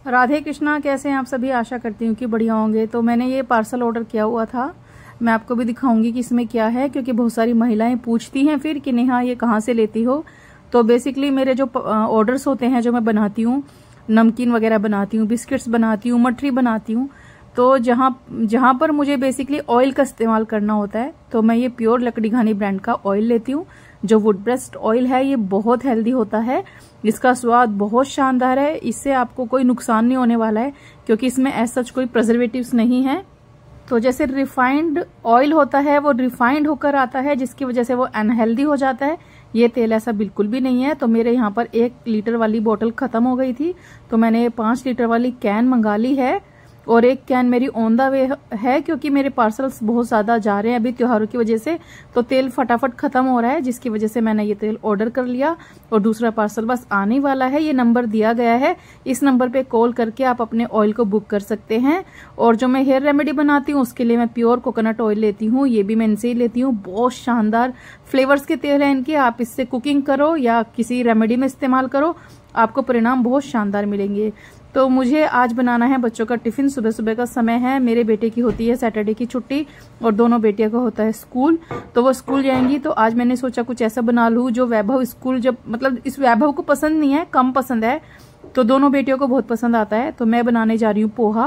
राधे कृष्णा, कैसे हैं आप सभी। आशा करती हूँ कि बढ़िया होंगे। तो मैंने ये पार्सल ऑर्डर किया हुआ था, मैं आपको भी दिखाऊंगी कि इसमें क्या है, क्योंकि बहुत सारी महिलाएं पूछती हैं फिर कि नेहा ये कहाँ से लेती हो। तो बेसिकली मेरे जो ऑर्डर्स होते हैं, जो मैं बनाती हूँ, नमकीन वगैरह बनाती हूँ, बिस्किट्स बनाती हूँ, मठरी बनाती हूँ, तो जहां पर मुझे बेसिकली ऑयल का इस्तेमाल करना होता है, तो मैं ये प्योर लकड़ी घानी ब्रांड का ऑयल लेती हूँ। जो वुड ब्रेस्ट ऑयल है ये बहुत हेल्दी होता है, इसका स्वाद बहुत शानदार है, इससे आपको कोई नुकसान नहीं होने वाला है, क्योंकि इसमें ऐसा कोई प्रिजर्वेटिव्स नहीं है। तो जैसे रिफाइंड ऑयल होता है वो रिफाइंड होकर आता है, जिसकी वजह से वो अनहेल्दी हो जाता है। ये तेल ऐसा बिल्कुल भी नहीं है। तो मेरे यहाँ पर 1 लीटर वाली बोतल खत्म हो गई थी, तो मैंने 5 लीटर वाली कैन मंगा ली है, और 1 कैन मेरी ऑन द वे है, क्योंकि मेरे पार्सल्स बहुत ज्यादा जा रहे हैं अभी त्योहारों की वजह से, तो तेल फटाफट खत्म हो रहा है, जिसकी वजह से मैंने ये तेल ऑर्डर कर लिया। और दूसरा पार्सल बस आने वाला है। ये नंबर दिया गया है, इस नंबर पे कॉल करके आप अपने ऑयल को बुक कर सकते हैं। और जो मैं हेयर रेमेडी बनाती हूँ उसके लिए मैं प्योर कोकोनट ऑयल लेती हूँ, ये भी मैं इनसे ही लेती हूँ। बहुत शानदार फ्लेवर्स के तेल है इनके, आप इससे कुकिंग करो या किसी रेमेडी में इस्तेमाल करो, आपको परिणाम बहुत शानदार मिलेंगे। तो मुझे आज बनाना है बच्चों का टिफिन। सुबह सुबह का समय है, मेरे बेटे की होती है सैटरडे की छुट्टी और दोनों बेटियों का होता है स्कूल, तो वो स्कूल जाएंगी। तो आज मैंने सोचा कुछ ऐसा बना लूं जो वैभव स्कूल, जब मतलब इस वैभव को पसंद नहीं है, कम पसंद है, तो दोनों बेटियों को बहुत पसंद आता है। तो मैं बनाने जा रही हूँ पोहा।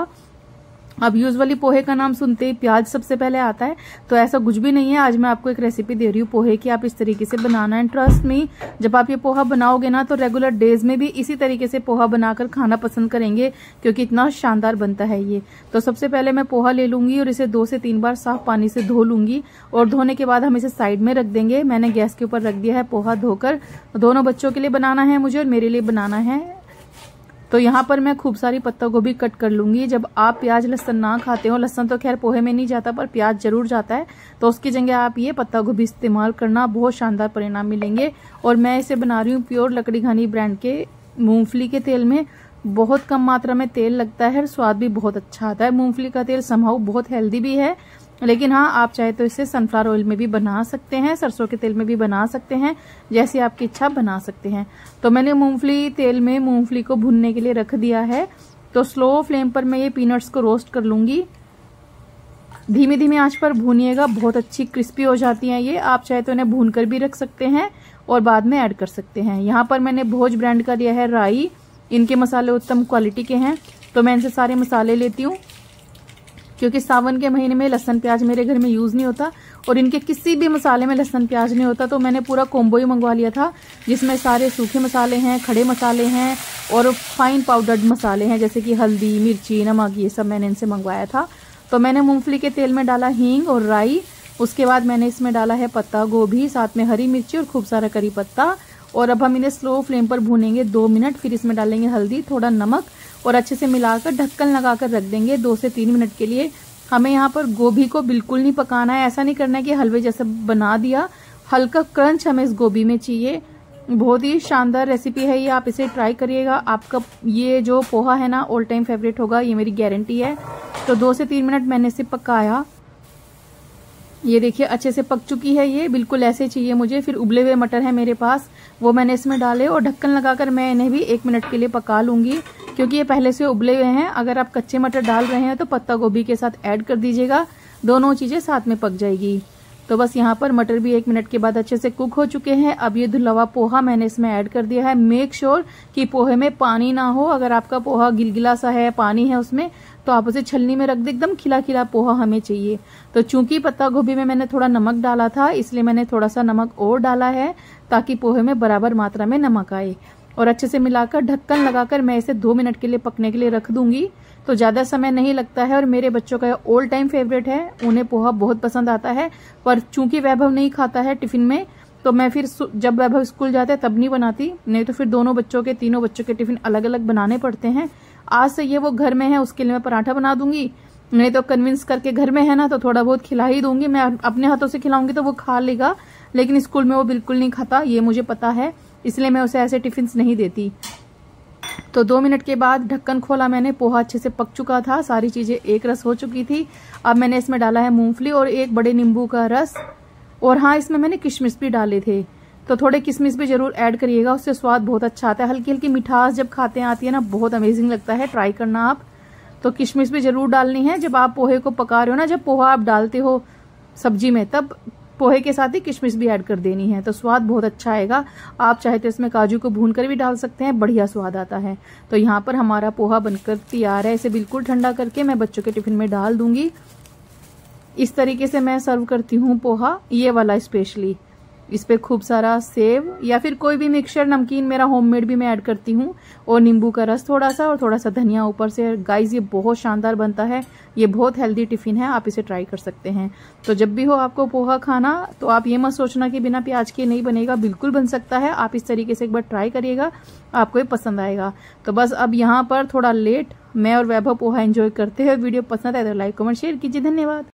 अब यूजुअली पोहे का नाम सुनते ही प्याज सबसे पहले आता है, तो ऐसा कुछ भी नहीं है। आज मैं आपको एक रेसिपी दे रही हूँ पोहे की, आप इस तरीके से बनाना। एंड ट्रस्ट मी, जब आप ये पोहा बनाओगे ना, तो रेगुलर डेज में भी इसी तरीके से पोहा बनाकर खाना पसंद करेंगे, क्योंकि इतना शानदार बनता है ये। तो सबसे पहले मैं पोहा ले लूंगी और इसे 2 से 3 बार साफ पानी से धो लूंगी, और धोने के बाद हम इसे साइड में रख देंगे। मैंने गैस के ऊपर रख दिया है पोहा धोकर। दोनों बच्चों के लिए बनाना है मुझे और मेरे लिए बनाना है। तो यहाँ पर मैं खूब सारी पत्ता गोभी कट कर लूंगी। जब आप प्याज लहसुन ना खाते हो, लहसुन तो खैर पोहे में नहीं जाता पर प्याज जरूर जाता है, तो उसकी जगह आप ये पत्ता गोभी इस्तेमाल करना, बहुत शानदार परिणाम मिलेंगे। और मैं इसे बना रही हूँ प्योर लकड़ी घानी ब्रांड के मूंगफली के तेल में। बहुत कम मात्रा में तेल लगता है, स्वाद भी बहुत अच्छा आता है। मूंगफली का तेल समहाउ बहुत हेल्दी भी है, लेकिन हाँ, आप चाहे तो इसे सनफ्लावर ऑयल में भी बना सकते हैं, सरसों के तेल में भी बना सकते हैं, जैसी आपकी इच्छा बना सकते हैं। तो मैंने मूंगफली तेल में मूंगफली को भुनने के लिए रख दिया है। तो स्लो फ्लेम पर मैं ये पीनट्स को रोस्ट कर लूंगी। धीमी धीमी आंच पर भूनिएगा, बहुत अच्छी क्रिस्पी हो जाती हैं ये। आप चाहे तो इन्हें भून कर भी रख सकते हैं और बाद में ऐड कर सकते हैं। यहाँ पर मैंने भोज ब्रांड का लिया है राई, इनके मसाले उत्तम क्वालिटी के हैं, तो मैं इनसे सारे मसाले लेती हूँ, क्योंकि सावन के महीने में लहसुन प्याज मेरे घर में यूज नहीं होता और इनके किसी भी मसाले में लहसुन प्याज नहीं होता। तो मैंने पूरा कॉम्बो ही मंगवा लिया था, जिसमें सारे सूखे मसाले हैं, खड़े मसाले हैं और फाइन पाउडर्ड मसाले हैं, जैसे कि हल्दी, मिर्ची, नमक, ये सब मैंने इनसे मंगवाया था। तो मैंने मूंगफली के तेल में डाला हींग और राई, उसके बाद मैंने इसमें डाला है पत्ता गोभी, साथ में हरी मिर्ची और खूब सारा करी पत्ता। और अब हम इन्हें स्लो फ्लेम पर भूनेंगे 2 मिनट, फिर इसमें डालेंगे हल्दी, थोड़ा नमक और अच्छे से मिलाकर ढक्कन लगाकर रख देंगे 2 से 3 मिनट के लिए। हमें यहाँ पर गोभी को बिल्कुल नहीं पकाना है, ऐसा नहीं करना है कि हलवे जैसा बना दिया, हल्का क्रंच हमें इस गोभी में चाहिए। बहुत ही शानदार रेसिपी है ये, आप इसे ट्राई करिएगा। आपका ये जो पोहा है ना, ऑल टाइम फेवरेट होगा, ये मेरी गारंटी है। तो 2 से 3 मिनट मैंने इसे पकाया, ये देखिए अच्छे से पक चुकी है, ये बिल्कुल ऐसे चाहिए मुझे। फिर उबले हुए मटर है मेरे पास, वो मैंने इसमें डाले और ढक्कन लगाकर मैं इन्हें भी 1 मिनट के लिए पका लूंगी, क्योंकि ये पहले से उबले हुए हैं। अगर आप कच्चे मटर डाल रहे हैं तो पत्ता गोभी के साथ ऐड कर दीजिएगा, दोनों चीजें साथ में पक जाएगी। तो बस यहाँ पर मटर भी 1 मिनट के बाद अच्छे से कुक हो चुके हैं। अब ये धुला हुआ पोहा मैंने इसमें ऐड कर दिया है। मेक श्योर कि पोहे में पानी ना हो, अगर आपका पोहा गिलगिला सा है, पानी है उसमें, तो आप उसे छलनी में रख दे, एकदम खिला खिला पोहा हमें चाहिए। तो चूंकि पत्ता गोभी में मैंने थोड़ा नमक डाला था, इसलिए मैंने थोड़ा सा नमक और डाला है, ताकि पोहे में बराबर मात्रा में नमक आए। और अच्छे से मिलाकर ढक्कन लगाकर मैं इसे 2 मिनट के लिए पकने के लिए रख दूंगी। तो ज्यादा समय नहीं लगता है और मेरे बच्चों का ऑल टाइम फेवरेट है, उन्हें पोहा बहुत पसंद आता है। पर चूंकि वैभव नहीं खाता है टिफिन में, तो मैं फिर जब वैभव स्कूल जाते हैं तब नहीं बनाती, नहीं तो फिर तीनों बच्चों के टिफिन अलग अलग बनाने पड़ते हैं। आज से ये वो घर में है, उसके लिए मैं पराठा बना दूंगी, नहीं तो कन्विंस करके घर में है ना, तो थोड़ा बहुत खिला ही दूंगी। मैं अपने हाथों से खिलाऊंगी तो वो खा लेगा, लेकिन स्कूल में वो बिल्कुल नहीं खाता, ये मुझे पता है, इसलिए मैं उसे ऐसे टिफिन नहीं देती। तो 2 मिनट के बाद ढक्कन खोला मैंने, पोहा अच्छे से पक चुका था, सारी चीजें एक रस हो चुकी थी। अब मैंने इसमें डाला है मूंगफली और 1 बड़े नींबू का रस, और हाँ, इसमें मैंने किशमिश भी डाले थे। तो थोड़े किशमिश भी जरूर ऐड करिएगा, उससे स्वाद बहुत अच्छा आता है। हल्की हल्की मिठास जब खाते आती है ना, बहुत अमेजिंग लगता है। ट्राई करना आप। तो किशमिश भी जरूर डालनी है जब आप पोहे को पका रहे हो ना, जब पोहा आप डालते हो सब्जी में, तब पोहे के साथ ही किशमिश भी ऐड कर देनी है, तो स्वाद बहुत अच्छा आएगा। आप चाहे तो इसमें काजू को भूनकर भी डाल सकते हैं, बढ़िया स्वाद आता है। तो यहाँ पर हमारा पोहा बनकर तैयार है। इसे बिल्कुल ठंडा करके मैं बच्चों के टिफिन में डाल दूंगी। इस तरीके से मैं सर्व करती हूँ पोहा, ये वाला स्पेशली। इस पे खूब सारा सेव या फिर कोई भी मिक्सचर नमकीन मेरा होममेड भी मैं ऐड करती हूँ, और नींबू का रस थोड़ा सा, और थोड़ा सा धनिया ऊपर से। गाइस ये बहुत शानदार बनता है, ये बहुत हेल्दी टिफिन है, आप इसे ट्राई कर सकते हैं। तो जब भी हो आपको पोहा खाना, तो आप ये मत सोचना कि बिना प्याज के नहीं बनेगा, बिल्कुल बन सकता है। आप इस तरीके से एक बार ट्राई करिएगा, आपको ये पसंद आएगा। तो बस अब यहाँ पर थोड़ा लेट मैं और वैभव पोहा एंजॉय करते हैं। वीडियो पसंद आए तो लाइक कमेंट शेयर कीजिए। धन्यवाद।